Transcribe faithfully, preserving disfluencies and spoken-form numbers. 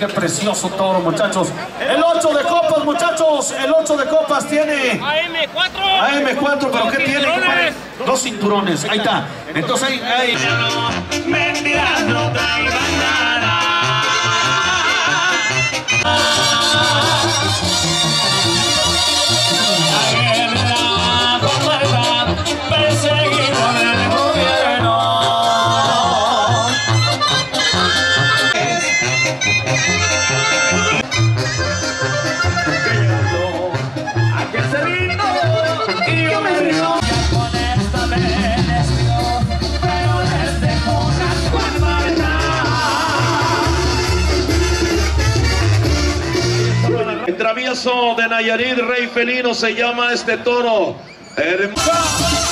qué precioso toro, muchachos. El ocho de copas, muchachos. El ocho de copas tiene A M cuatro. A M cuatro, pero ¿qué tiene? Cinturones. Dos cinturones. Ahí está. Entonces ahí... ahí. Mentiras no traigan nada. El travieso de Nayarit, Rey Felino, se llama este toro. Hermano.